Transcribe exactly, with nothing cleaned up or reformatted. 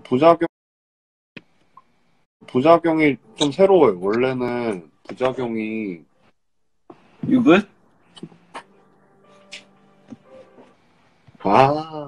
부작용, 부작용이 좀 새로워요. 원래는 부작용이, You good? 아,